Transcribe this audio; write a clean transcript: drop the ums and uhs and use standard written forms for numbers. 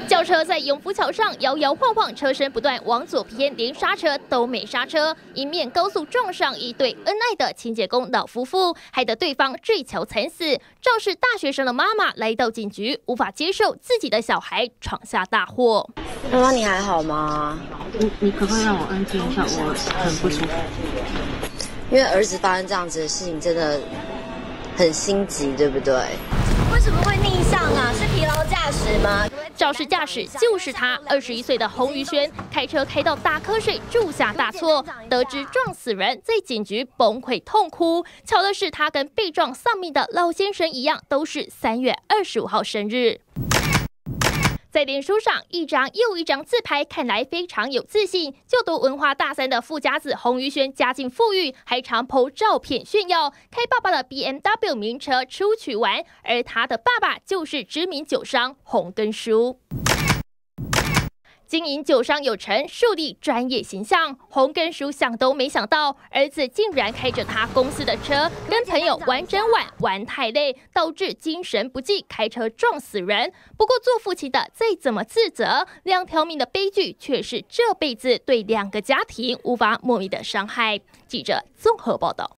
轿车在永福桥上摇摇晃晃，车身不断往左偏，连刹车都没刹车，迎面高速撞上一对恩爱的清洁工老夫妇，害得对方坠桥惨死。肇事大学生的妈妈来到警局，无法接受自己的小孩闯下大祸。 妈妈，你还好吗？ 你可不可以让我安静一下？我很不舒服。 因为儿子发生这样子的事情，真的很心急，对不对？为什么会逆向啊？是疲劳驾驶吗？ 肇事驾驶就是他，21岁的洪于轩，开车开到大瞌睡，铸下大错，得知撞死人，在警局崩溃痛哭。巧的是，他跟被撞丧命的老先生一样，都是3月25号生日。在脸书上一张又一张自拍，看来非常有自信。就读文化大3的富家子洪于轩家境富裕，还常 po 照片炫耀，开爸爸的 BMW 名车出去玩，而他的爸爸就是知名酒商洪根书。经营酒商有成，树立专业形象。洪根书想都没想到，儿子竟然开着他公司的车，跟朋友玩整晚，玩太累，导致精神不济，开车撞死人。不过做父亲的再怎么自责，2条命的悲剧却是这辈子对2个家庭无法磨灭的伤害。记者综合报道。